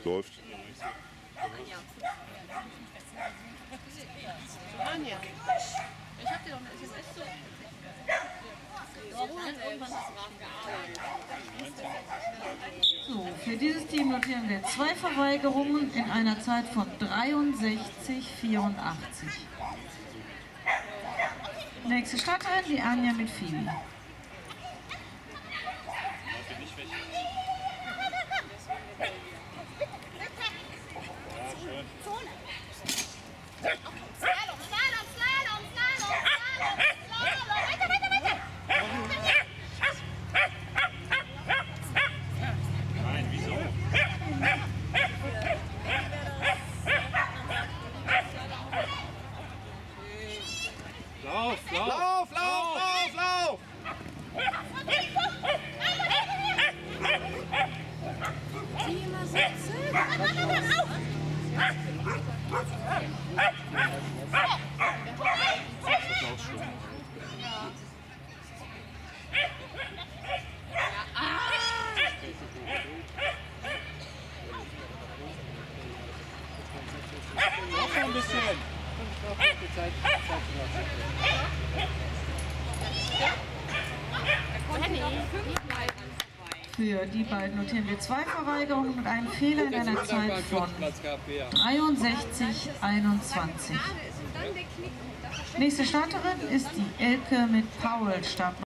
Läuft. Anja, ich hab dir doch eine SMS so. So, für dieses Team notieren wir 2 Verweigerungen in einer Zeit von 63,84. Nächste Starterin, die Anja mit Phoebe. Lauf, lauf, lauf, lauf, lauf! Die immer sitzen. Noch ein bisschen! Für die beiden notieren wir 2 Verweigerungen und einen Fehler in einer Zeit von 63,21. Nächste Starterin ist die Elke mit Paul, Start